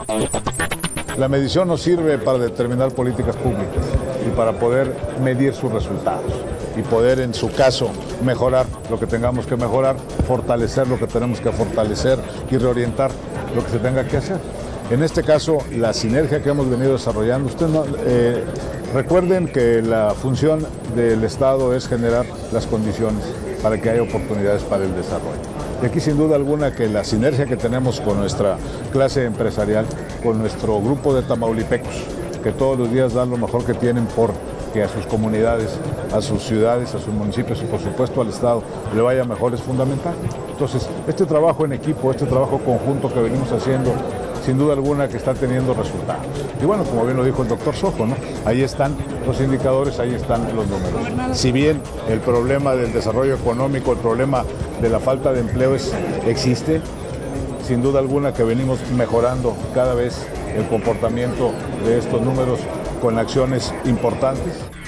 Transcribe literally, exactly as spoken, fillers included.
La medición nos sirve para determinar políticas públicas y para poder medir sus resultados y poder, en su caso, mejorar lo que tengamos que mejorar, fortalecer lo que tenemos que fortalecer y reorientar lo que se tenga que hacer. En este caso, la sinergia que hemos venido desarrollando, usted no, eh, recuerden que la función del Estado es generar las condiciones para que haya oportunidades para el desarrollo. Y aquí, sin duda alguna, que la sinergia que tenemos con nuestra clase empresarial, con nuestro grupo de tamaulipecos, que todos los días dan lo mejor que tienen por que a sus comunidades, a sus ciudades, a sus municipios y por supuesto al Estado le vaya mejor, es fundamental. Entonces, este trabajo en equipo, este trabajo conjunto que venimos haciendo, sin duda alguna que está teniendo resultados. Y bueno, como bien lo dijo el doctor Sojo, ¿no? Ahí están los indicadores, ahí están los números. Si bien el problema del desarrollo económico, el problema de la falta de empleo es, existe, sin duda alguna que venimos mejorando cada vez el comportamiento de estos números con acciones importantes.